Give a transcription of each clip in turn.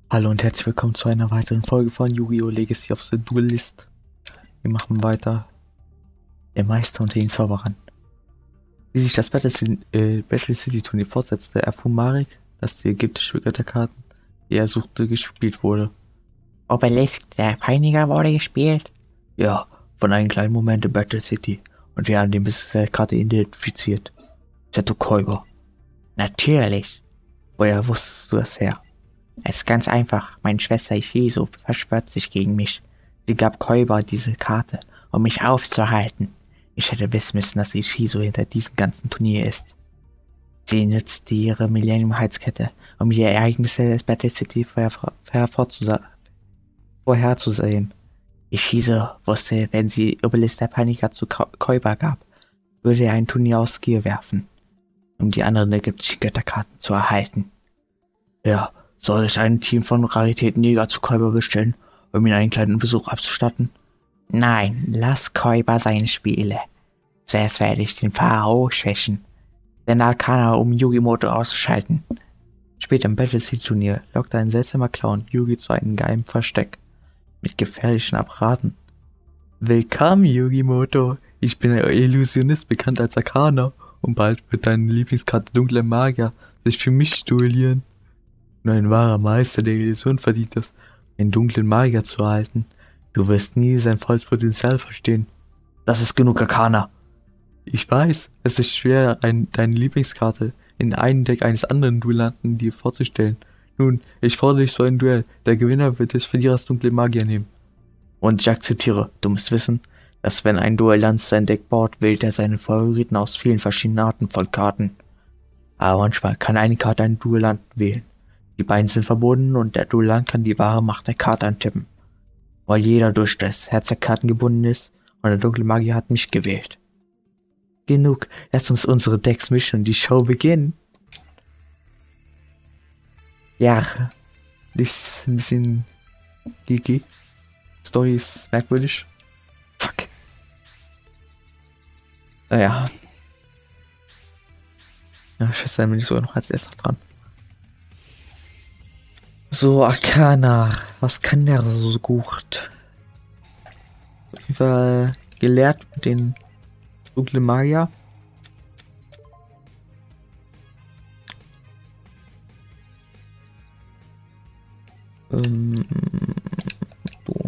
Hallo und herzlich willkommen zu einer weiteren Folge von Yu-Gi-Oh! Legacy of the Duelist. Wir machen weiter. Der Meister unter den Zauberern. Wie sich das Battle City Turnier fortsetzte, erfuhr Marek, dass die ägyptische Götterkarten, die er suchte, gespielt wurde. Obelisk, der Peiniger, wurde gespielt. Ja, von einem kleinen Moment in Battle City. Und wir haben den Besitzer der Karte identifiziert. Seto Käuber. Natürlich. Woher wusstest du das her? Es ist ganz einfach. Meine Schwester Ishizu verschwört sich gegen mich. Sie gab Käuber diese Karte, um mich aufzuhalten. Ich hätte wissen müssen, dass Ishizu hinter diesem ganzen Turnier ist. Sie nutzte ihre Millennium-Heizkette, um die Ereignisse des Battle City vorherzusehen. Ishizu wusste, wenn sie Obelisk der Peiniger zu Käuber gab, würde er ein Turnier aus Gier werfen, um die anderen ägyptischen Götterkarten zu erhalten. Ja, soll ich ein Team von Raritätenjäger zu Käuber bestellen, um ihm einen kleinen Besuch abzustatten? Nein, lass Käuber seine Spiele. Zuerst werde ich den Pharao schwächen, den Arcana, um Yugimoto auszuschalten. Später im Battle City Turnier lockte ein seltsamer Clown Yugi zu einem geheimen Versteck mit gefährlichen Apparaten. Willkommen, Yugimoto. Ich bin ein Illusionist, bekannt als Arcana, und bald wird deine Lieblingskarte Dunkle Magier sich für mich duellieren. Nur ein wahrer Meister der Illusion verdient es, einen dunklen Magier zu erhalten. Du wirst nie sein volles Potenzial verstehen. Das ist genug, Arcana. Ich weiß, es ist schwer, deine Lieblingskarte in einem Deck eines anderen Duellanten dir vorzustellen. Nun, ich fordere dich zu einem Duell. Der Gewinner wird des Verlierers dunkle Magier nehmen. Und ich akzeptiere. Du musst wissen, dass wenn ein Duellant sein Deck baut, wählt er seine Favoriten aus vielen verschiedenen Arten von Karten. Aber manchmal kann eine Karte einen Duellanten wählen. Die beiden sind verbunden und der Duellant kann die wahre Macht der Karte antippen. Weil jeder durch das Herz der Karten gebunden ist und der dunkle Magier hat mich gewählt. Genug, lass uns unsere Decks mischen und die Show beginnen. Ja, das ist ein bisschen geeky. Story ist merkwürdig. Fuck. Naja. Ja, scheiße, da bin ich sogar noch als erster dran. So, Arcana. Was kann der so gut? Auf jeden Fall gelehrt mit den dunklen Magier. So.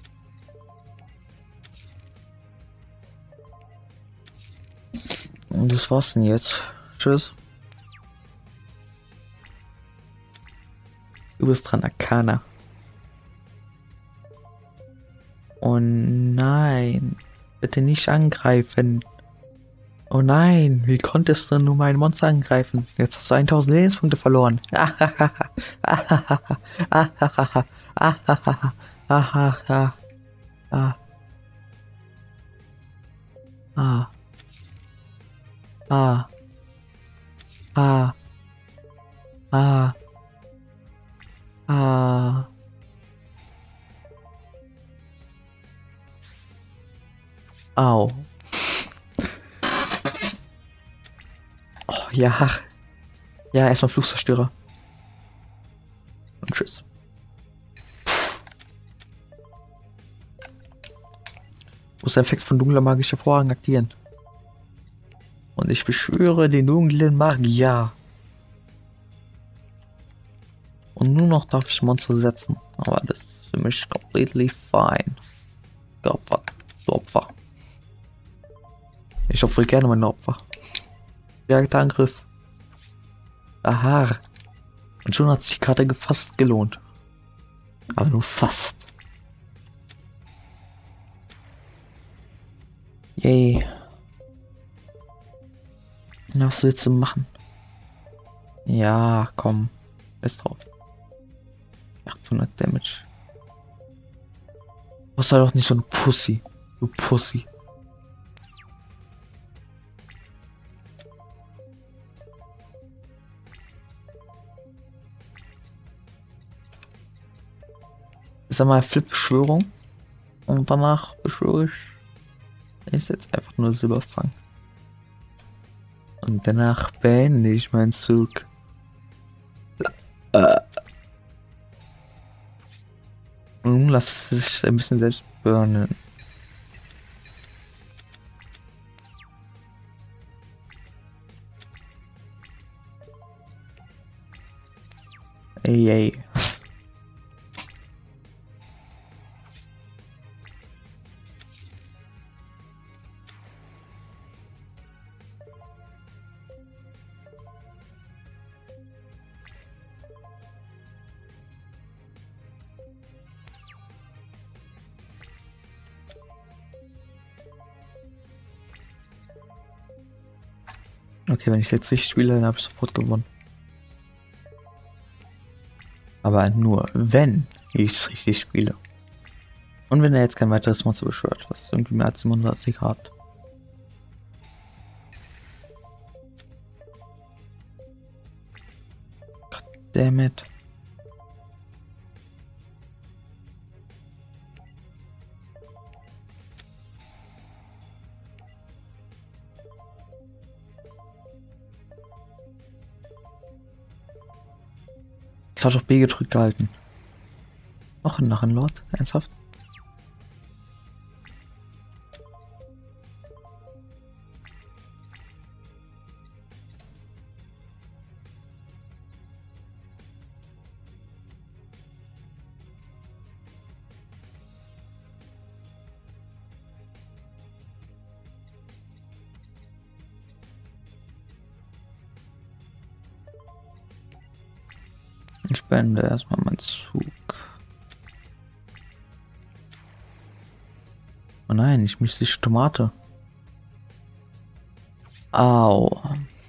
Und das war's denn jetzt. Tschüss. Du bist dran, Arcana. Oh nein. Bitte nicht angreifen. Oh nein, wie konntest du nur mein Monster angreifen? Jetzt hast du 1000 Lebenspunkte verloren. Au. Oh, ja. Ja, erstmal Fluchzerstörer. Und tschüss. Muss der Effekt von dunkler magischer Vorhang aktivieren. Und ich beschwöre den dunklen Magier. Und nur noch darf ich Monster setzen. Aber das ist für mich completely fine. Geopfert. Du Opfer. Ich opfere gerne meine Opfer. Direkter Angriff. Aha. Und schon hat sich die Karte fast gelohnt. Aber nur fast. Yay. Was willst du machen? Ja, komm. Ist drauf. 800 Damage. Du bist doch nicht so ein Pussy. Du Pussy. Ist einmal Flip-Beschwörung. Und danach beschwöre ich. Ist jetzt einfach nur Silberfang. Und danach beende ich meinen Zug. lass sich ein bisschen selbst burnen. Ey. Okay, wenn ich jetzt richtig spiele, dann habe ich sofort gewonnen. Aber nur, wenn ich es richtig spiele. Und wenn er jetzt kein weiteres Monster beschwört, was irgendwie mehr als 700 hat. Goddammit. Ich habe doch B gedrückt gehalten. Auch ein Narrenlord? Ernsthaft? Ich beende erstmal meinen Zug. Oh nein, ich mystische Tomate. Au.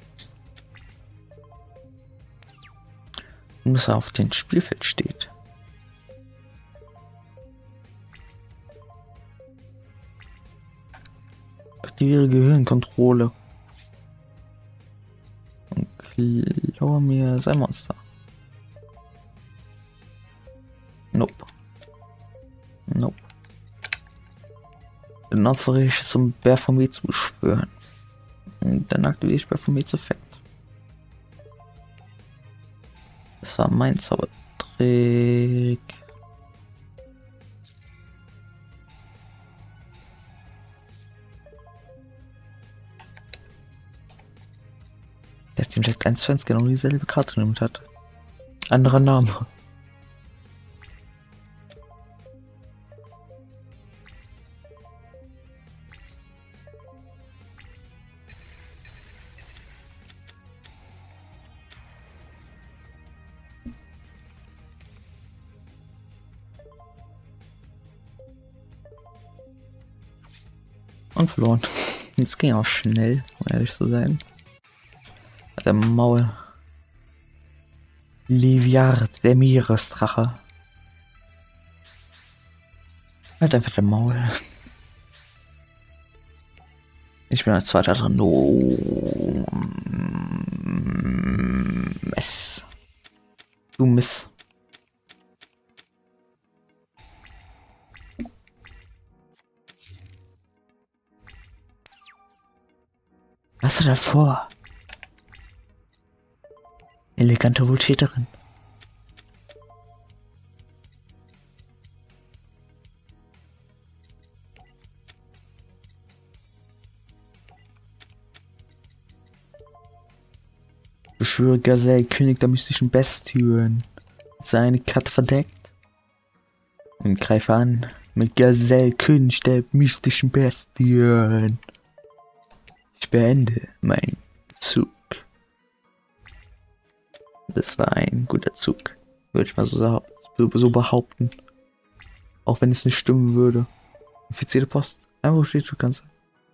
Dass er auf dem Spielfeld steht. Aktiviere Gehirnkontrolle. Und klaue mir sein Monster. Nope. Nope. Dann opfere ich es, um Baphomet zu beschwören. Und dann aktiviere ich Baphomets Effekt. Das war mein Zaubertrick. Dass Team Jet 1 genau dieselbe Karte nimmt hat. Anderer Name. Und verloren. Es ging auch schnell, um ehrlich zu sein. Der Maul. Liviard, der Meeresdrache. Halt einfach der Maul. Ich bin als zweiter dran. No. Mess. Du Miss. Was hat er vor? Elegante Wohltäterin. Beschwöre Gazelle, König der mystischen Bestien. Seine Karte verdeckt. Und greife an mit Gazelle, König der mystischen Bestien. Ich beende meinen Zug. Das war ein guter Zug, würde ich mal so behaupten. Auch wenn es nicht stimmen würde. Infizierte Post. Einfach steht du kannst.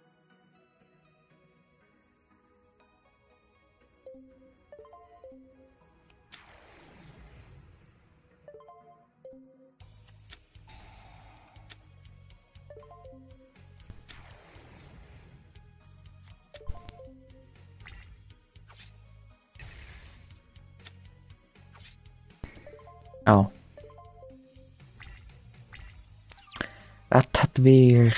Au. Das tat weh.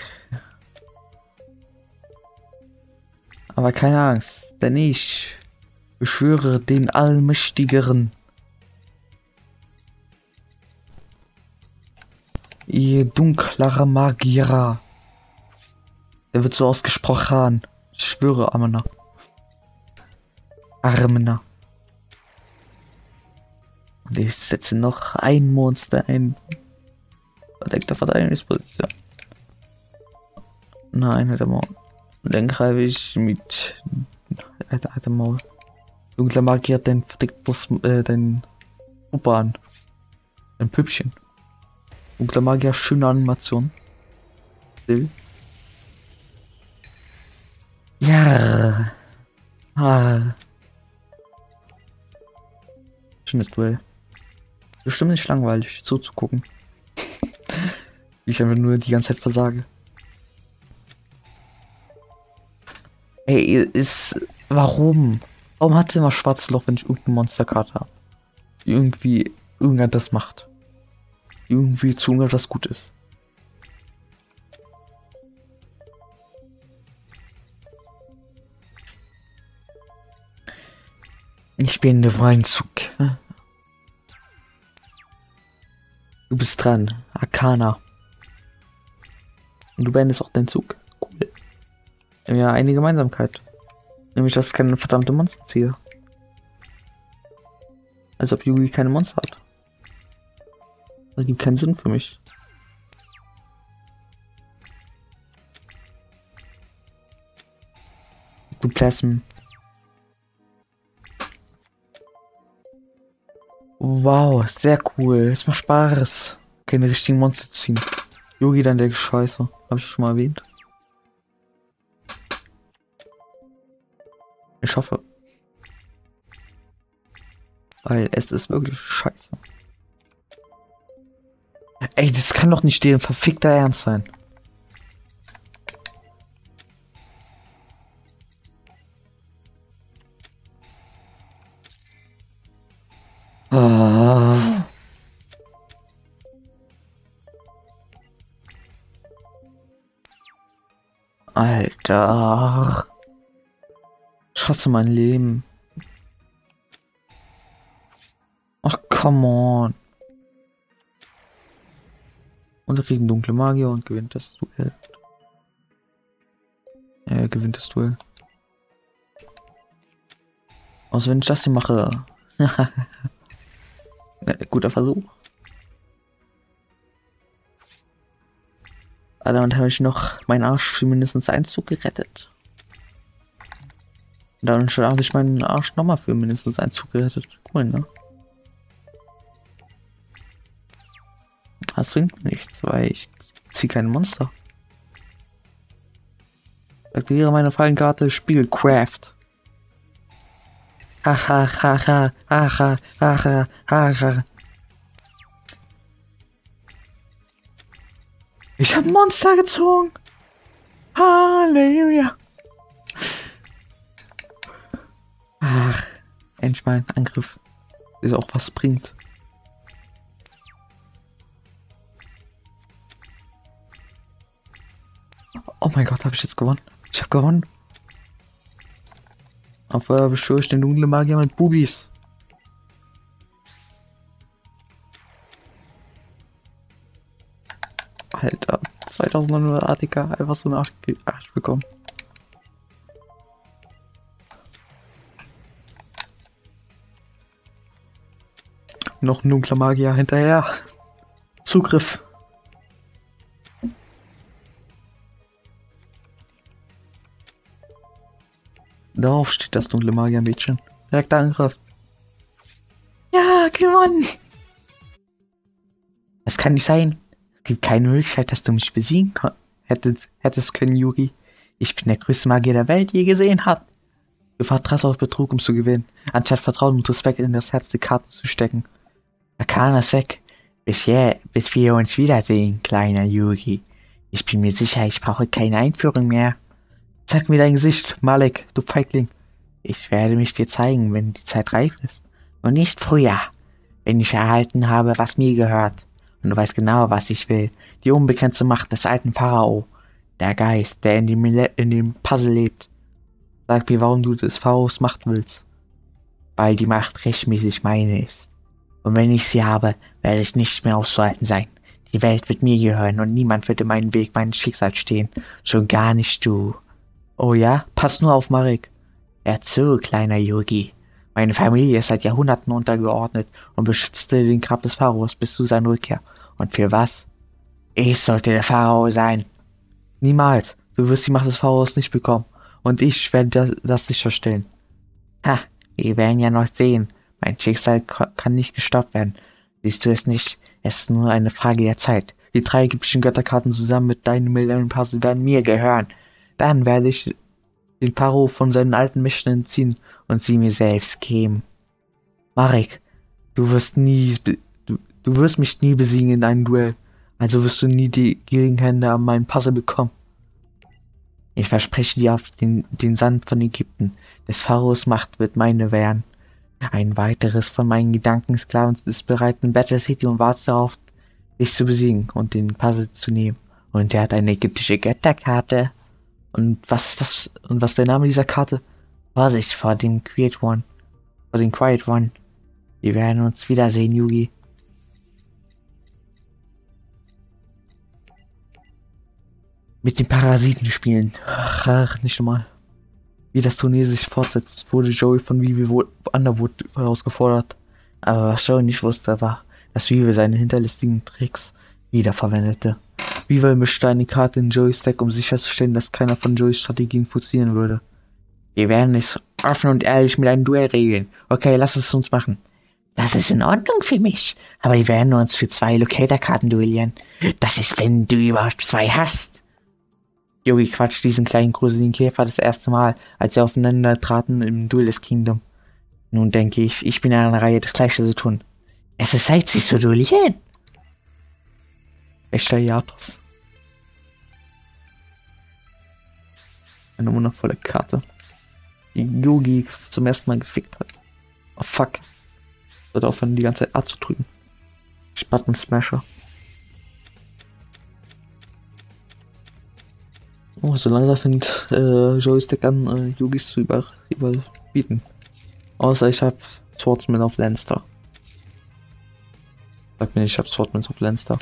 Aber keine Angst, denn ich beschwöre den Allmächtigeren. Ihr dunkler Magier. Der wird so ausgesprochen. Ich schwöre, Amena. Armena. Und ich setze noch ein Monster ein. Verdeckter Verteidigungsposition. Nein, Alter Maul. Und dann greife ich mit. Alter Maul. Dunkler Magier, dein verdecktes. Dein Puppe an. Ein Püppchen. Dunkler Magier, schöne Animation. Still. Ja. Ah. Schönes Duell. Bestimmt nicht langweilig zuzugucken. Ich einfach nur die ganze Zeit versage. Ey, warum? Warum hat immer schwarzes Loch, wenn ich irgendeine Monsterkarte habe? Irgendwie irgendwas das macht. Irgendwie zu irgendwas gut ist. Ich bin der freien Zug. Du bist dran, Arcana. Und du beendest auch deinen Zug. Cool. Wir haben ja eine Gemeinsamkeit. Nämlich, dass ich keine verdammte Monster ziehe. Als ob Yugi keine Monster hat. Das gibt keinen Sinn für mich. Du Plasm. Wow, sehr cool. Es macht Spaß, keine richtigen Monster zu ziehen. Yugi, dann der Scheiße. Hab ich schon mal erwähnt. Ich hoffe. Weil es ist wirklich scheiße. Ey, das kann doch nicht deren verfickter Ernst sein. Ah. Alter. Ich hasse mein Leben. Ach, come on. Und er kriegt einen dunklen Magier und gewinnt das Duell. Er gewinnt das Duell. Also wenn ich das hier mache. Guter Versuch. Alter, und habe ich noch meinen Arsch für mindestens einen Zug gerettet. Dann habe ich meinen Arsch nochmal für mindestens einen Zug gerettet. Cool, ne? Das bringt nichts, weil ich ziehe kein Monster. Aktiviere meine Fallenkarte, Spiegelcraft. Haha, haha, haha, haha, haha. Ich hab ein Monster gezogen. Halleluja. Ach, endlich mal ein Angriff, der auch was bringt. Oh mein Gott, habe ich jetzt gewonnen? Ich habe gewonnen. Auf beschwöre ich den dunklen Magier mit Bubis. Alter, 2900 ATK, einfach so eine Arsch bekommen. Noch ein dunkler Magier hinterher. Zugriff. Darauf steht das dunkle Magier-Mädchen. Direkter Angriff. Ja, gewonnen. Das kann nicht sein. Es gibt keine Möglichkeit, dass du mich besiegen hättest können, Yugi. Ich bin der größte Magier der Welt je gesehen hat. Du vertraust auf Betrug, um zu gewinnen, anstatt Vertrauen und Respekt in das Herz der Karten zu stecken. Arcana ist weg. Bis wir uns wiedersehen, kleiner Yugi. Ich bin mir sicher, ich brauche keine Einführung mehr. Zeig mir dein Gesicht, Malek, du Feigling. Ich werde mich dir zeigen, wenn die Zeit reif ist. Und nicht früher, wenn ich erhalten habe, was mir gehört. Und du weißt genau, was ich will. Die unbegrenzte Macht des alten Pharao. Der Geist, der in dem Puzzle lebt. Sag mir, warum du des Pharaos Macht willst. Weil die Macht rechtmäßig meine ist. Und wenn ich sie habe, werde ich nicht mehr auszuhalten sein. Die Welt wird mir gehören und niemand wird in meinem Weg meinem Schicksal stehen. Schon gar nicht du. Oh ja? Pass nur auf, Marek. Hör zu, kleiner Yogi. Meine Familie ist seit Jahrhunderten untergeordnet und beschützte den Grab des Pharaos bis zu seiner Rückkehr. Und für was? Ich sollte der Pharao sein. Niemals. Du wirst die Macht des Pharaos nicht bekommen. Und ich werde das sicherstellen. Ha, wir werden ja noch sehen. Mein Schicksal kann nicht gestoppt werden. Siehst du es nicht? Es ist nur eine Frage der Zeit. Die 3 ägyptischen Götterkarten zusammen mit deinem Millionen-Puzzle werden mir gehören. Dann werde ich den Pharao von seinen alten Mächten entziehen und sie mir selbst geben. Marek, du wirst mich nie besiegen in einem Duell. Also wirst du nie die Gegenhände an meinen Puzzle bekommen. Ich verspreche dir auf den Sand von Ägypten. Des Pharaos Macht wird meine werden. Ein weiteres von meinen Gedankensklaven ist bereit in Battle City und wartet darauf, dich zu besiegen und den Puzzle zu nehmen. Und er hat eine ägyptische Götterkarte. Und was ist das? Und was ist der Name dieser Karte? Vorsicht vor dem Quiet One. Vor dem Quiet One. Wir werden uns wiedersehen, Yugi. Mit den Parasiten spielen. Ach, nicht normal. Wie das Turnier sich fortsetzt, wurde Joey von Weevil Underwood herausgefordert. Aber was Joey nicht wusste, war, dass Weevil seine hinterlistigen Tricks wiederverwendete. Weevil mischte eine Karte in Joeys Deck, um sicherzustellen, dass keiner von Joeys Strategien funktionieren würde. Wir werden es offen und ehrlich mit einem Duell regeln. Okay, lass es uns machen. Das ist in Ordnung für mich. Aber wir werden uns für 2 Locator-Karten duellieren. Das ist, wenn du überhaupt 2 hast. Yogi quatscht diesen kleinen gruseligen Käfer das erste Mal, als sie aufeinander traten im Duelist Kingdom. Nun denke ich bin an der Reihe, das Gleiche zu tun. Es ist Zeit, sich zu duellieren. Echter Yatos. Eine wundervolle Karte, die Yogi zum ersten Mal gefickt hat. Oh fuck. Sollte aufhören, die ganze Zeit A zu drücken. Button Smasher. Oh, so langsam fängt Joeys Deck an, Yogis zu überbieten. Außer ich hab Swordsman auf Lancer. Sag mir nicht, ich hab Swordsman auf Lancer.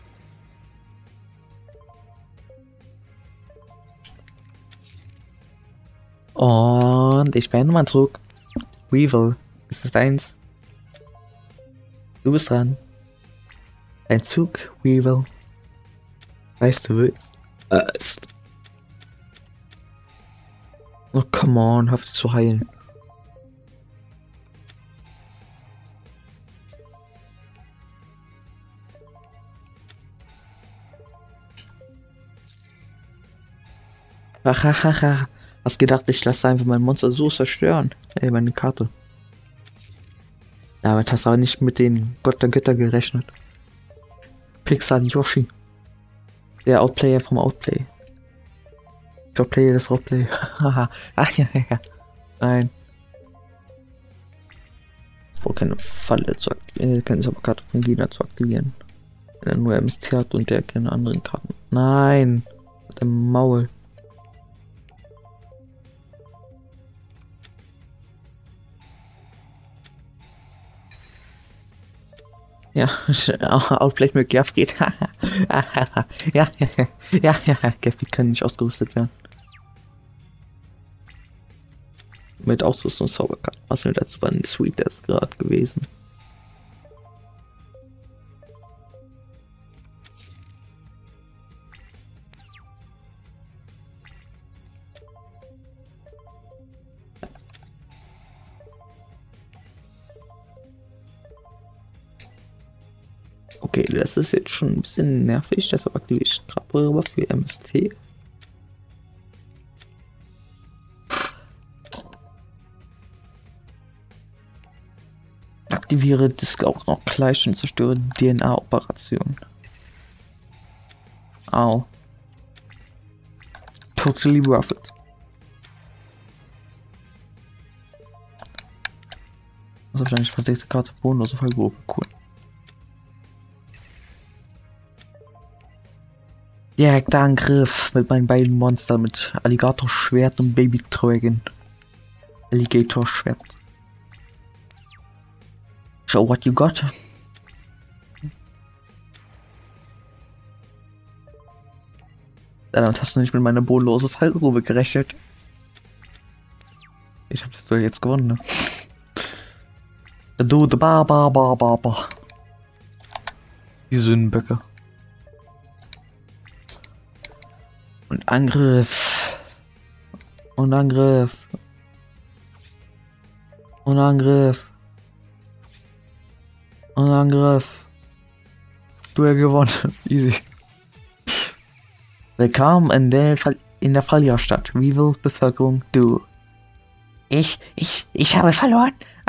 Und ich bin nochmal zurück. Weevil, ist es deins? Du bist dran. Dein Zug, Weevil. Weißt du, willst. Oh, come on, hör auf zu heilen. Hahaha. Hast gedacht, ich lasse einfach mein Monster so zerstören? Ey, meine Karte. Damit hast du aber nicht mit den Gott der Götter gerechnet. Pixar Yoshi. Der Outplayer vom Outplay. Der Outplayer des Outplay. Haha. Ach ja. Nein. Oh, keine Falle zu aktivieren. Keine Karte von Gegner zu aktivieren. Wenn er nur MST hat und der keine anderen Karten. Nein. Mit dem Maul. Ja, Outplay mit Gaff geht. Ja, Gaffy kann nicht ausgerüstet werden. Mit Ausrüstungszauberkarten. Was denn dazu war ein Sweet Death gerade gewesen. Okay, das ist jetzt schon ein bisschen nervig, deshalb aktiviere ich Grabräuber für MST. Aktiviere Disk auch noch gleich und zerstöre DNA-Operation. Au. Totally worth it. Also wahrscheinlich verdeckte Karte bodenlose Fallgruppe, cool. Direkter Angriff mit meinen beiden Monstern mit Alligator Schwert und Baby Dragon. Alligator Schwert. Show what you got. Damit hast du nicht mit meiner bodenlose Fallgrube gerechnet. Ich hab das Duell jetzt gewonnen, ne? Du, ba. Die Sündenböcke. Und Angriff. Und Angriff. Und Angriff. Und Angriff. Duell gewonnen. Easy. Willkommen in der Verliererstadt. Wie viel Bevölkerung du? Ich habe verloren.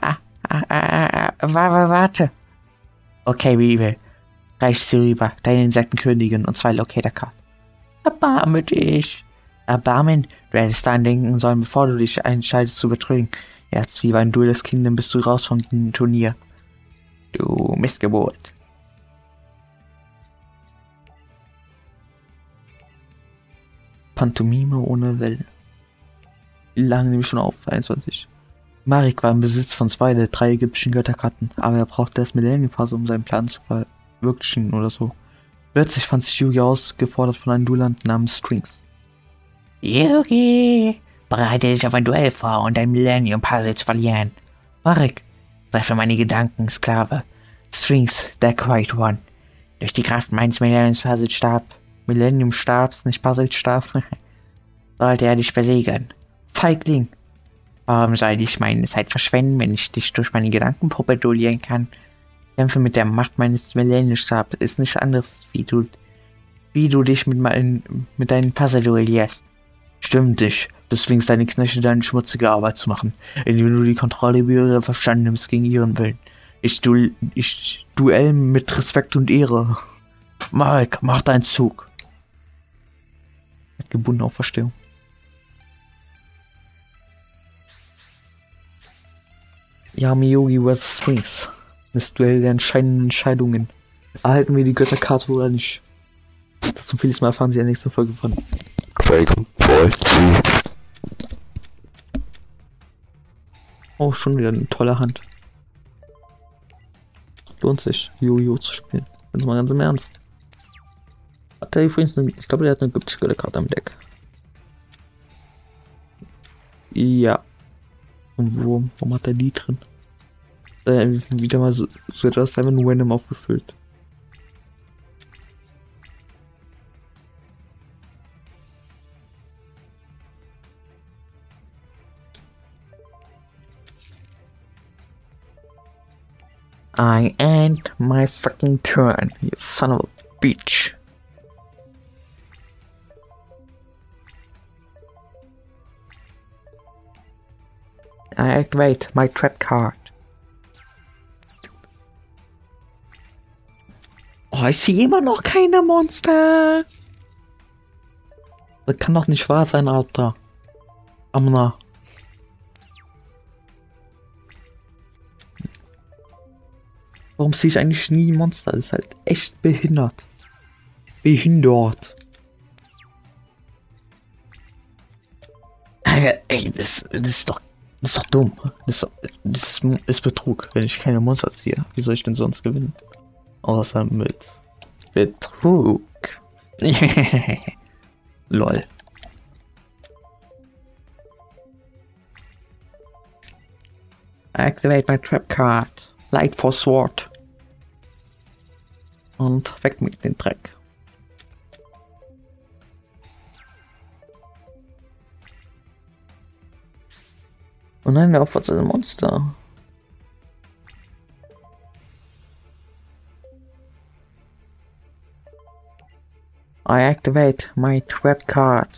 Warte. Okay, Bibel. Reichst du rüber. Deine Insektenkönigin und 2 Locator-Karten. Erbarme dich. Erbarmen? Du hättest daran denken sollen, bevor du dich entscheidest zu betrügen. Jetzt wie ein Duell des Kingdom bist du raus vom Turnier. Du Missgeburt. Pantomime ohne Wellen. Wie lange nehme ich schon auf? 21. Marek war im Besitz von 2 der 3 ägyptischen Götterkarten, aber er brauchte das Millennium-Phase, um seinen Plan zu verwirklichen oder so. Plötzlich fand sich Yugi ausgefordert von einem Duellanten namens Strings. Yugi, bereite dich auf ein Duell vor und dein Millennium-Puzzle zu verlieren. Marek, treffe meine Gedanken, Sklave. Strings, der Quiet One. Durch die Kraft meines Millennium-Stabs, nicht Puzzle-Stab, sollte er dich besiegen. Feigling. Warum soll ich meine Zeit verschwenden, wenn ich dich durch meine Gedankenpuppe duellieren kann? Kämpfe mit der Macht meines Millennium-Stabs ist nichts anderes, wie du dich mit deinen Puzzle duellierst. Stimmt dich. Du zwingst deine Knechte, deine schmutzige Arbeit zu machen, indem du die Kontrolle über ihre Verstand nimmst gegen ihren Willen. Ich duell mit Respekt und Ehre. Marek, mach deinen Zug. Hat gebunden auf Verstehung. Yami Yugi vs. Strings. Das Duell der entscheidenden Entscheidungen. Erhalten wir die Götterkarte oder nicht? Das zum vieles Mal erfahren Sie in der nächsten Folge von Dragon Ball Z. Oh, schon wieder eine tolle Hand. Lohnt sich, Yu-Gi-Oh! Zu spielen. Jetzt mal ganz im Ernst. Hat er übrigens eine, ich glaube, der hat eine ägyptische Götterkarte am Deck. Ja. Und warum hat er die drin? Wieder mal so etwas einfach nur random aufgefüllt. I end my fucking turn, you son of a bitch. I activate my trap card. Oh, ich sehe immer noch keine Monster. Das kann doch nicht wahr sein, Alter. Amna. Warum sehe ich eigentlich nie Monster? Das ist halt echt behindert. Ey, das ist doch dumm. Das ist Betrug, wenn ich keine Monster ziehe. Wie soll ich denn sonst gewinnen? Außer mit Betrug. Lol. Activate my trap card. Light for Sword. Und weg mit dem Dreck. Und nein, der opfert sein Monster. I activate my trap card.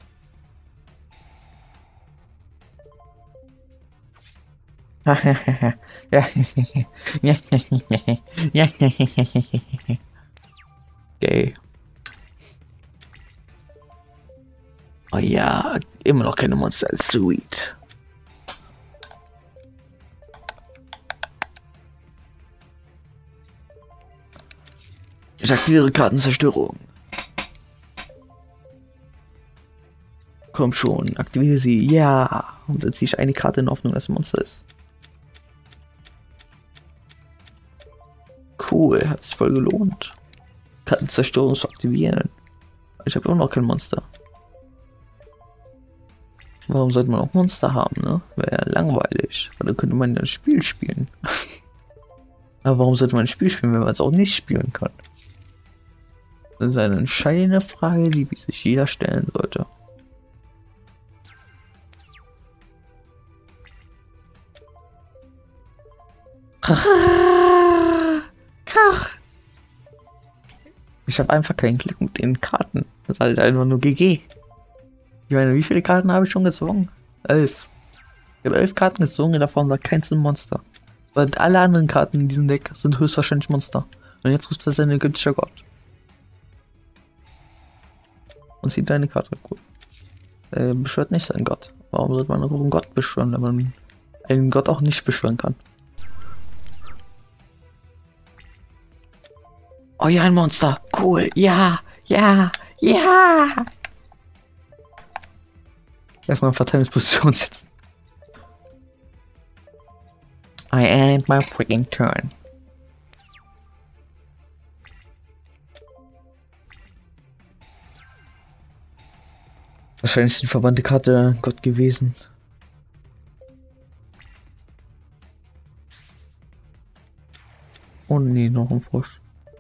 Okay. Oh ja, immer noch keine Monster. Sweet. Ich aktiviere Kartenzerstörung. Komm schon, aktiviere sie. Ja. Und dann ziehe ich eine Karte in Hoffnung, dass es ein Monster ist. Cool, hat sich voll gelohnt. Kartenzerstörung zu aktivieren. Ich habe immer noch kein Monster. Warum sollte man auch Monster haben, ne? Wäre ja langweilig. Weil dann könnte man ja ein Spiel spielen. Aber warum sollte man ein Spiel spielen, wenn man es auch nicht spielen kann? Das ist eine entscheidende Frage, die sich jeder stellen sollte. Ich habe einfach keinen Glück mit den Karten. Das ist halt einfach nur GG. Ich meine, wie viele Karten habe ich schon gezogen? 11. Ich habe 11 Karten gezogen, davon war keins ein Monster. Weil alle anderen Karten in diesem Deck sind höchstwahrscheinlich Monster. Und jetzt ruft das ein ägyptischer Gott. Und sieht deine Karte cool. Beschwört nicht seinen Gott. Warum sollte man auch einen Gott beschwören, wenn man einen Gott auch nicht beschwören kann? Oh ja, ein Monster. Cool. Ja, ja, ja. Erstmal in Verteidigungsposition setzen. I end my freaking turn. Wahrscheinlich ist die verwandte Karte Gott gewesen. Oh nee, noch ein Frosch.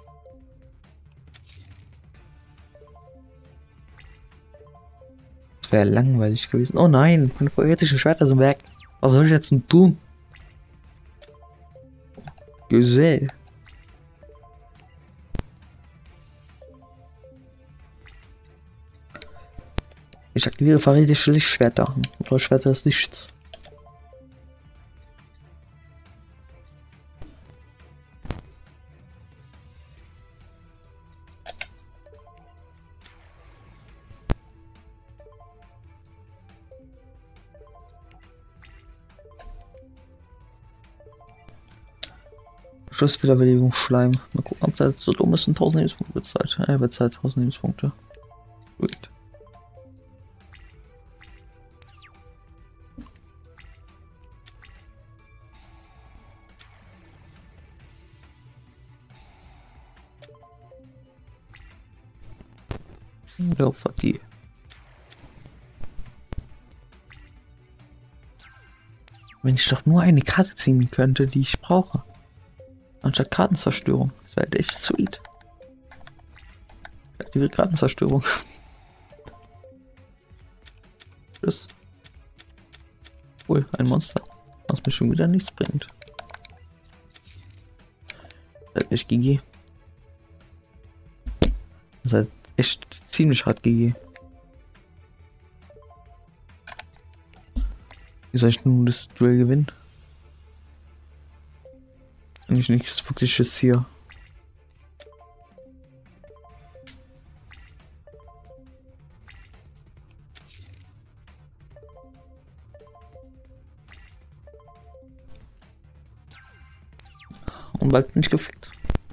Das wäre langweilig gewesen. Oh nein, meine poetischen Schwerter sind weg. Was soll ich jetzt denn tun? Gesell. Ich aktiviere verrätische Lichtschwerter. Oder Schwerter des Lichts. Schusswiederbelebung Schleim. Mal gucken, ob das so dumm ist. 1000 Lebenspunkte bezahlt. Er bezahlt 1000 Lebenspunkte. Gut. Laufpartie. Wenn ich doch nur eine Karte ziehen könnte, die ich brauche. Anstatt Kartenzerstörung. Das wäre echt sweet. Ich aktiviere Kartenzerstörung. Tschüss. Cool, ein Monster. Was mir schon wieder nichts bringt. Das ist echt GG. Das ist echt ziemlich hart GG. Wie soll ich nun das Duell gewinnen? Wenn ich nichts Wirkliches hier. Und bald bin ich gefickt.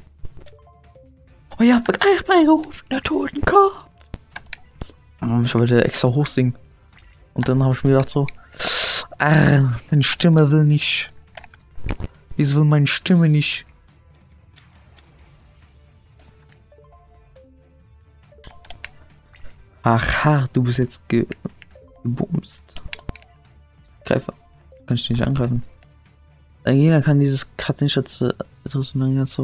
Oh ja, begreif mein Ruf, der Totenkopf. Ich wollte extra hoch singen. Und dann habe ich mir gedacht so, meine Stimme will nicht. Wieso will meine Stimme nicht? Aha, du bist jetzt gebumst. Greifer. Kann ich nicht angreifen. Jeder kann dieses Cut nicht als etwas länger zu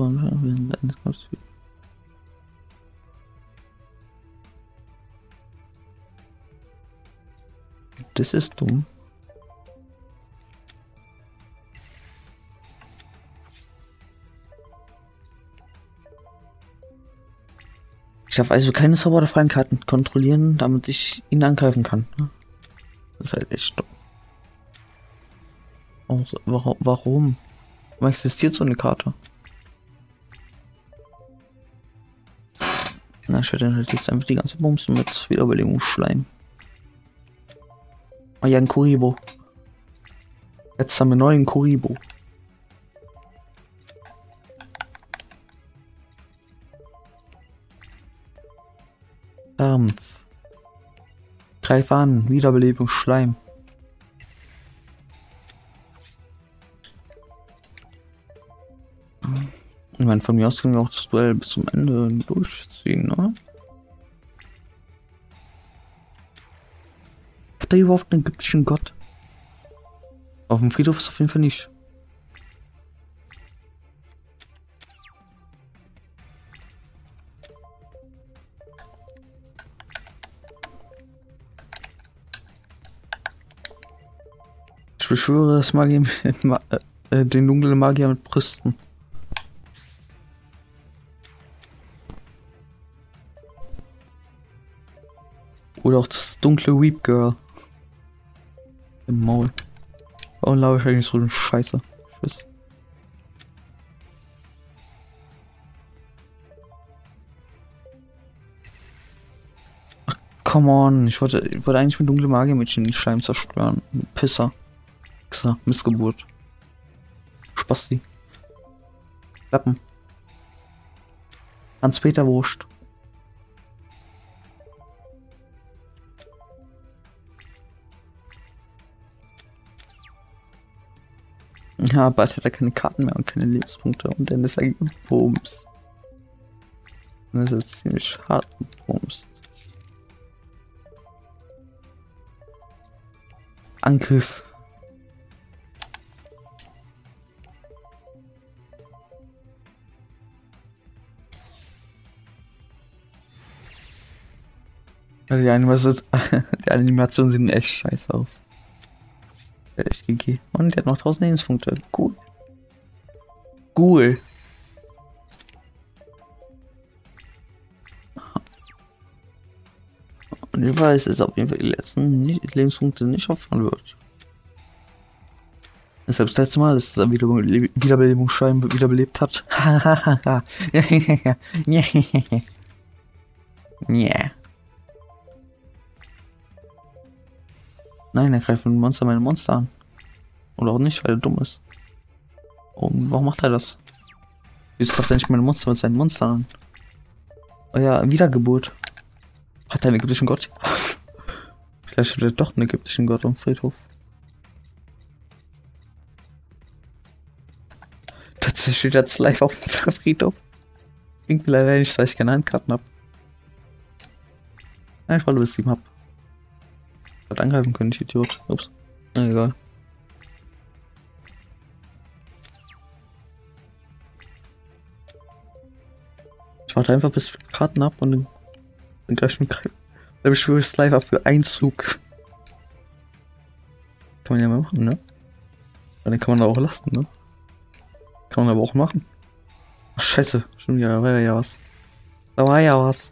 Das ist dumm. Ich darf also keine Zauber oder Fallenkarten kontrollieren, damit ich ihn angreifen kann. Das ist halt echt dumm. Warum? Warum existiert so eine Karte? Na, ich werde halt jetzt einfach die ganze Bumsen mit Wiederbelebungsschleim. Oh ja, ein Kuribo. Jetzt haben wir neuen Kuribo. Kampf. Greif an, Wiederbelebung, Schleim. Ich meine, von mir aus können wir auch das Duell bis zum Ende durchziehen, ne? Hat er überhaupt einen ägyptischen Gott? Auf dem Friedhof ist auf jeden Fall nicht. Ich beschwöre das Magier den dunklen Magier mit Brüsten. Oder auch das dunkle Weep Girl. Im Maul. Warum laber ich eigentlich so eine Scheiße? Tschüss. Ach, come on. Ich wollte eigentlich mit dunklen Magier-Mädchen den Schleim zerstören. Pisser. Xer, Missgeburt. Spasti. Klappen. Hans-Peter Wurst. Ja, bald hat er keine Karten mehr und keine Lebenspunkte und dann ist er gebumst. Das ist ziemlich hart gebumst. Angriff. Die Animationen sehen echt scheiße aus. Echt GG. Und der hat noch 1000 Lebenspunkte. Cool. Cool. Und ich weiß, dass auf jeden Fall die letzten Lebenspunkte nicht aufhören wird. Deshalb das letzte Mal, dass er Wiederbelebungsschein wiederbelebt hat. Yeah. Nein, er greift ein Monster meine Monster an. Oder auch nicht, weil er dumm ist. Oh, warum macht er das? Wieso greift er nicht meine Monster mit seinen Monstern an? Oh ja, Wiedergeburt. Hat er einen ägyptischen Gott? Vielleicht hat er doch einen ägyptischen Gott am Friedhof. Tatsächlich steht jetzt live auf dem Friedhof. Klingt mir leider nicht, weil ich keine Handkarten habe. Nein, ich wollte bis 7 hab. Hat angreifen können, ich Idiot. Ups. Na egal. Ich warte einfach bis ich Karten ab und dann gleich mit greifen. Dann beschwöre ich es live ab für einen Zug. Kann man ja mal machen, ne? Ja, dann kann man da auch lassen, ne? Kann man aber auch machen. Ach scheiße, schon wieder, da war ja was. Da war ja was.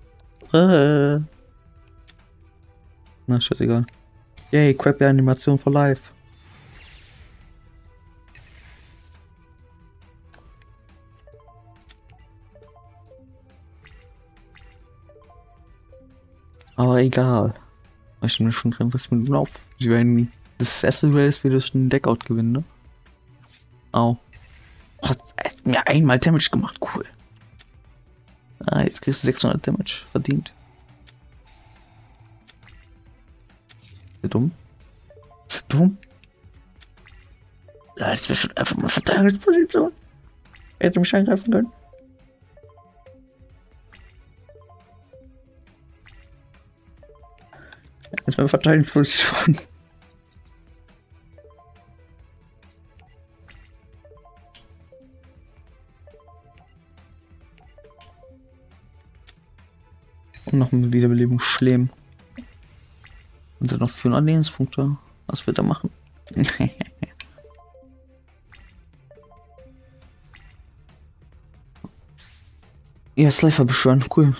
Na, scheißegal. Yay, crappy Animation for life. Aber egal. Ich bin schon drin, was mit dem Lauf. Sie werden das erste Duell ist wieder durch einen Deckout gewinnen, ne? Au. Oh, hat mir einmal Damage gemacht, cool. Ah, jetzt kriegst du 600 Damage verdient. Ist der dumm? Ist der dumm? Ja, das wäre schon einfach mal Verteidigungsposition. Er hätte mich angreifen können. Jetzt mal Verteidigungsposition. Und noch eine Wiederbelebung Schlemm. Und dann noch 400 Lebenspunkte. Was wird er machen? Ja, Slifer beschwören, cool.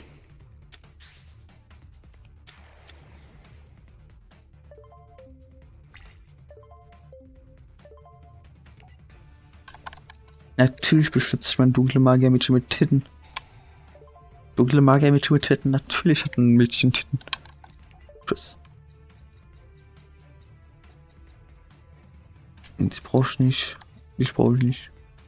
Natürlich beschütze ich mein dunkle Magier-Mädchen mit Titten. Dunkle Magier-Mädchen mit Titten, natürlich hat ein Mädchen Titten. Tschüss. Und ich brauche nicht. Ich brauche nicht.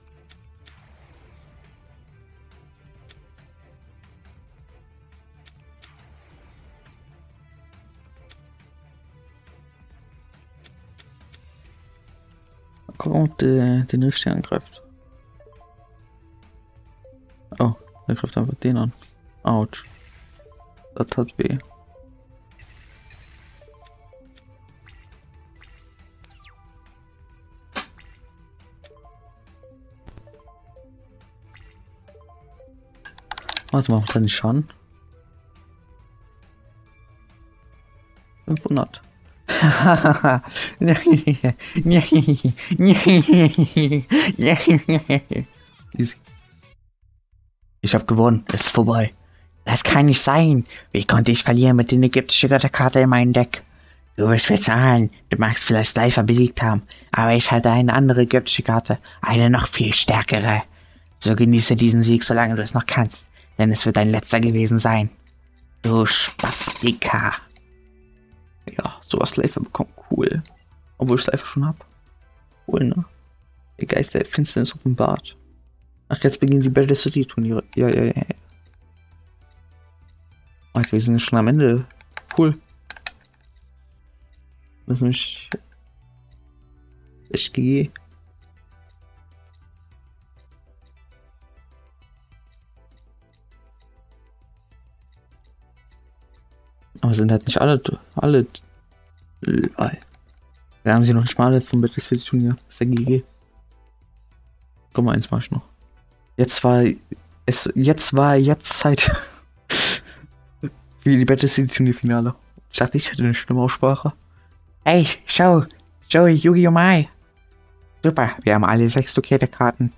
Guck mal, ob der den richtigen angreift. Oh, er greift einfach den an. Autsch. Das tat weh. Warte mal, was hat die Schaden? 500. Easy. Ich hab gewonnen, es ist vorbei. Das kann nicht sein. Wie konnte ich verlieren mit der ägyptischen Götterkarte in meinem Deck? Du wirst bezahlen. Du magst vielleicht Slifer besiegt haben, aber ich hatte eine andere ägyptische Karte, eine noch viel stärkere. So genieße diesen Sieg, solange du es noch kannst, denn es wird dein letzter gewesen sein. Du Spastika. Ja, sowas Slifer bekommen, cool. Obwohl ich Slifer schon hab. Cool, ne? Der Geist der Finsternis offenbart. Ach, jetzt beginnen die Battle City Turniere. Ja. Alter, wir sind schon am Ende. Cool. Das ist nämlich echt GG. Aber sind halt nicht alle. Da haben sie noch nicht mal alle vom Battle City Turnier. Das ist der GG. Komm mal, eins mach ich noch. Jetzt war Zeit für die Battle City Turnier Finale. Ich dachte, ich hätte eine schlimme Aussprache. Hey, schau, Joey, Yu-Gi-Oh! Mai. Super, wir haben alle 6 blockierte Karten.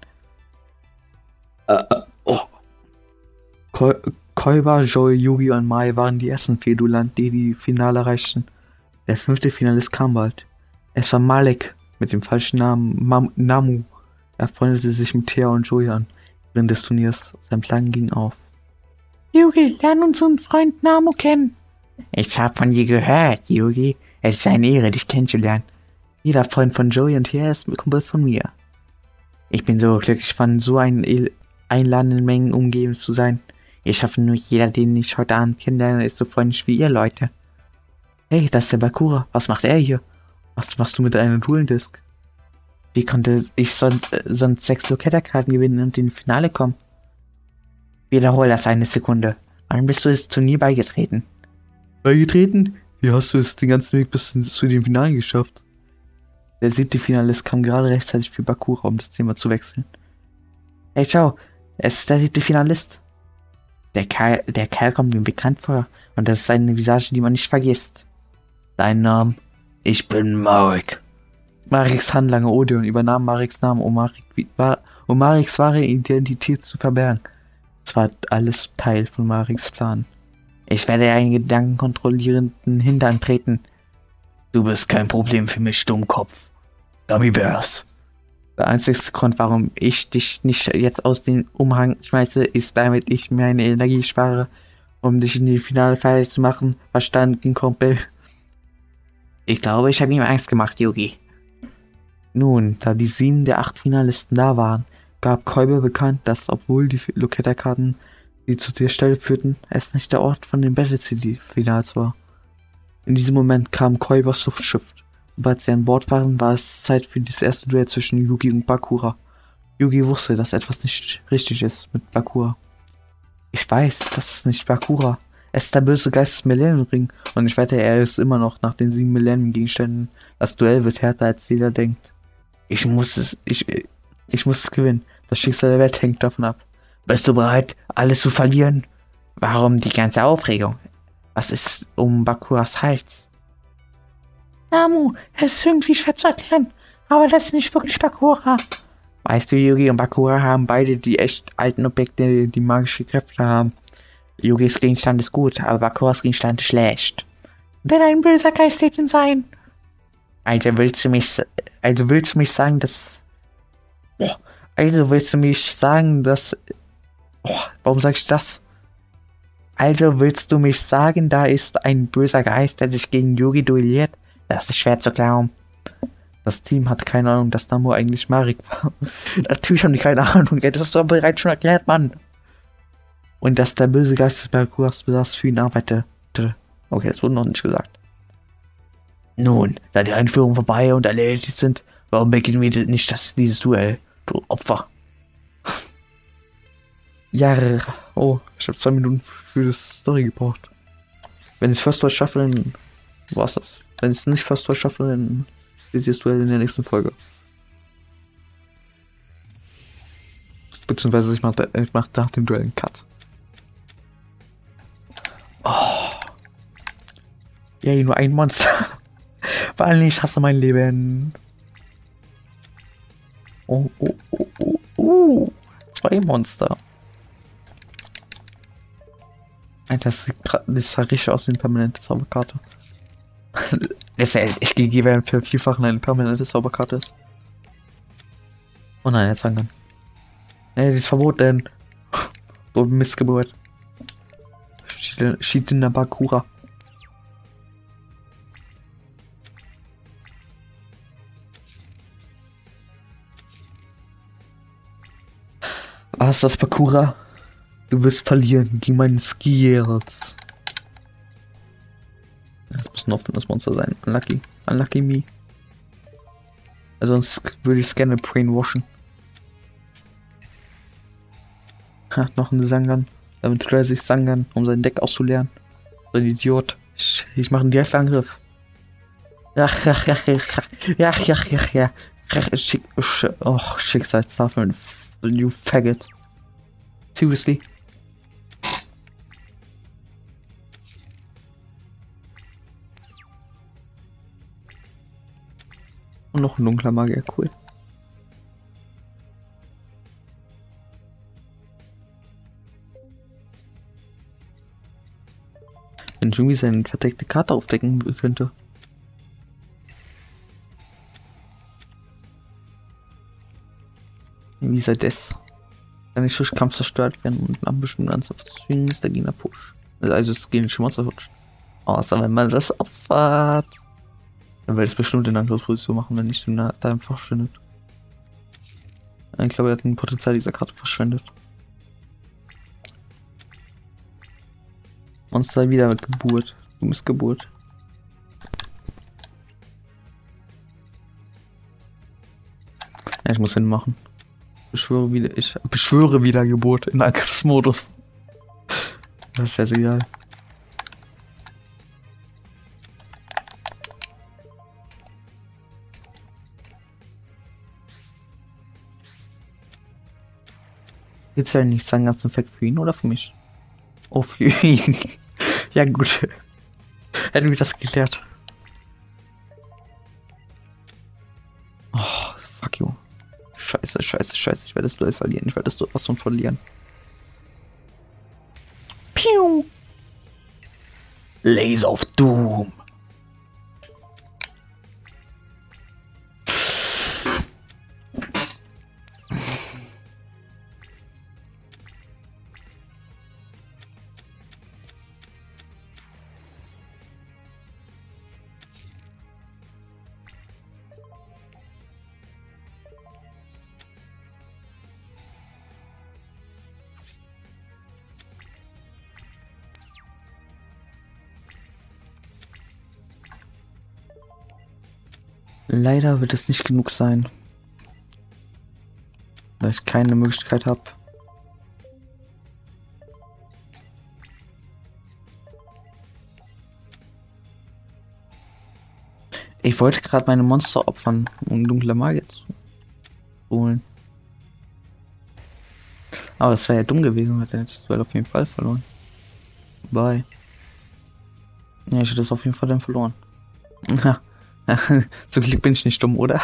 Koiba, Joey, Yugi und Mai waren die ersten 4 Duellanten, die die Finale erreichten. Der 5. Finalist kam bald. Es war Malik mit dem falschen Namen Namu. Er freundete sich mit Thea und Joey an während des Turniers. Sein Plan ging auf. Yugi, lern unseren Freund Namu kennen. Ich hab von dir gehört, Yugi. Es ist eine Ehre, dich kennenzulernen. Jeder Freund von Joey und Thea ist ein Kumpel von mir. Ich bin so glücklich, von so einladenden Mengen umgeben zu sein. Ich hoffe nur, jeder, den ich heute Abend kennenlerne, ist so freundlich wie ihr Leute. Hey, das ist der Bakura. Was macht er hier? Was machst du mit einer Dueldisk? Wie konnte ich sonst 6 Loketterkarten gewinnen und in die Finale kommen? Wiederhol das eine Sekunde. Wann bist du das Turnier beigetreten? Beigetreten? Wie hast du es den ganzen Weg bis zu den Finalen geschafft? Der 7. Finalist kam gerade rechtzeitig für Bakura, um das Thema zu wechseln. Hey, schau, es ist der 7. Finalist. Der Kerl kommt mir bekannt vor, und das ist eine Visage, die man nicht vergisst. Dein Name? Ich bin Marek. Mareks Handlanger Odeon übernahm Mareks Namen, um Mareks wahre Identität zu verbergen. Es war alles Teil von Mareks Plan. Ich werde einen gedankenkontrollierenden Hintern treten. Du bist kein Problem für mich, Dummkopf. Gummy Bears. Der einzige Grund, warum ich dich nicht jetzt aus dem Umhang schmeiße, ist, damit ich meine Energie spare, um dich in die Finale fertig zu machen. Verstanden, Kumpel? Ich glaube, ich habe ihm Angst gemacht, Yugi. Nun, da die 7 der 8 Finalisten da waren, gab Koiba bekannt, dass, obwohl die Loketterkarten, die zu der Stelle führten, es nicht der Ort von den Battle City Finals war. In diesem Moment kam Koibas Luftschiff. Sobald sie an Bord waren, war es Zeit für das erste Duell zwischen Yugi und Bakura. Yugi wusste, dass etwas nicht richtig ist mit Bakura. Ich weiß, das ist nicht Bakura. Es ist der böse Geist des Millennium-Ring und ich wette, er ist immer noch nach den 7 Millennium-Gegenständen. Das Duell wird härter, als jeder denkt. Ich muss es gewinnen. Das Schicksal der Welt hängt davon ab. Bist du bereit, alles zu verlieren? Warum die ganze Aufregung? Was ist um Bakuras Hals? Namu, es ist irgendwie schwer zu erklären, aber das ist nicht wirklich Bakura. Weißt du, Yugi und Bakura haben beide die echt alten Objekte, die magische Kräfte haben. Yugis Gegenstand ist gut, aber Bakuras Gegenstand ist schlecht. Denn ein böser Geist lebt in sein. Also willst du mich sagen, dass... warum sag ich das? Also willst du mich sagen, da ist ein böser Geist, der sich gegen Yugi duelliert? Das ist schwer zu glauben. Das Team hat keine Ahnung, dass Namu eigentlich Marek war. Natürlich haben die keine Ahnung, das hast du aber bereits schon erklärt, Mann. Und dass der böse Geist des Bakuras besaß für ihn arbeitete. Okay, das wurde noch nicht gesagt. Nun, da die Einführung vorbei und erledigt sind, warum beginnen wir nicht dieses Duell, du Opfer? Ja, oh, ich habe 2 Minuten für das Story gebraucht. Wenn ich es First Duel schaffe, dann war's das. Wenn ich es nicht First Duel schaffe, dann seht ihr das Duell in der nächsten Folge. Beziehungsweise ich mach nach dem Duell einen Cut. Yay, nur ein Monster. Weil ich hasse mein Leben. Oh, oh, oh, oh, oh. 2 Monster. Alter, das sah richtig aus wie eine permanente Zauberkarte. Das ist ja echt GG, wenn für Vielfachen eine permanente Zauberkarte ist. Oh nein, jetzt fangen. Nee, die ist verboten. So Missgeburt. Shidina Bakura. Was ist das, Bakura? Du wirst verlieren gegen meinen Skills. Das muss ein offenes Monster sein. Unlucky. Unlucky me. Also sonst würde ich es gerne brainwashen. Ha, noch ein Sangan. Damit tut er sich Sangan, um sein Deck auszuleeren. So ein Idiot. Ich mache einen Direktangriff. Ach, ja. Och, Schicksalstafeln. You faggot. Seriously? Und noch ein dunkler Magier, cool. Wenn ich irgendwie seine verdeckte Karte aufdecken könnte. Wie sei das? Kann nicht durch Kampf zerstört werden und nach bestimmten Anzahl zwingen ist der Gegner push. Also das gegnerische Monster rutscht. Außer wenn man das opfert. Dann will es bestimmt in Angriffsposition machen, wenn nicht da einfach verschwindet. Ich glaube, er hat ein Potenzial dieser Karte verschwendet. Monster wieder mit Geburt. Du bist Geburt. Ja, ich muss hinmachen. Ich beschwöre Wiedergeburt in Angriffsmodus. Das ist scheißegal. Jetzt ja nicht sagen, ganz Effekt für ihn oder für mich? Oh, für ihn. Ja gut. Hätten wir das geklärt. Oh, fuck you. Scheiße. Ich werde das Duell verlieren. Ich werde das sowas von verlieren. Piu. Laser of Doom. Leider wird es nicht genug sein, da ich keine Möglichkeit habe. Ich wollte gerade meine Monster opfern, um dunkle Magier zu holen. Aber es wäre ja dumm gewesen, hätte ich das Duell auf jeden Fall verloren. Bye. Ja, ich hätte es auf jeden Fall dann verloren. Zum Glück bin ich nicht dumm, oder?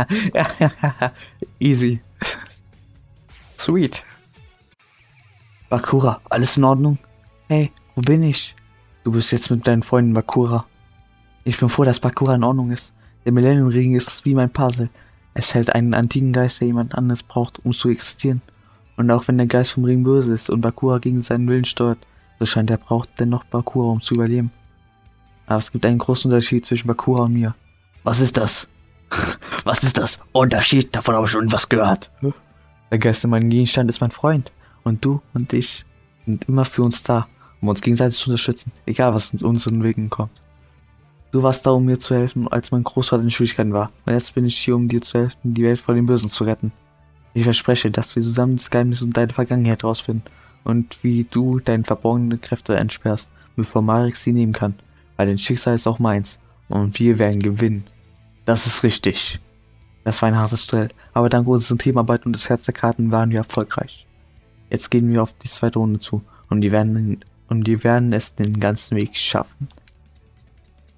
Easy. Sweet. Bakura, alles in Ordnung? Hey, wo bin ich? Du bist jetzt mit deinen Freunden, Bakura. Ich bin froh, dass Bakura in Ordnung ist. Der Millennium-Ring ist wie mein Puzzle. Es hält einen antiken Geist, der jemand anderes braucht, um zu existieren. Und auch wenn der Geist vom Ring böse ist und Bakura gegen seinen Willen steuert, so scheint er braucht dennoch Bakura, um zu überleben. Aber es gibt einen großen Unterschied zwischen Bakura und mir. Was ist das? Was ist das? Unterschied? Davon habe ich schon was gehört. Der Geist in meinem Gegenstand ist mein Freund. Und du und ich sind immer für uns da, um uns gegenseitig zu unterstützen, egal was in unseren Wegen kommt. Du warst da, um mir zu helfen, als mein Großvater in Schwierigkeiten war. Und jetzt bin ich hier, um dir zu helfen, die Welt vor dem Bösen zu retten. Ich verspreche, dass wir zusammen das Geheimnis und deine Vergangenheit herausfinden und wie du deine verborgenen Kräfte entsperrst, bevor Marek sie nehmen kann. Weil dein Schicksal ist auch meins. Und wir werden gewinnen. Das ist richtig. Das war ein hartes Duell, aber dank unserer Teamarbeit und des Herz der Karten waren wir erfolgreich. Jetzt gehen wir auf die zweite Runde zu und die werden es den ganzen Weg schaffen.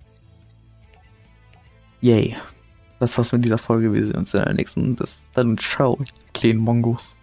Yay. Das war's mit dieser Folge. Wir sehen uns in der nächsten. Bis dann. Ciao, kleinen Mongos.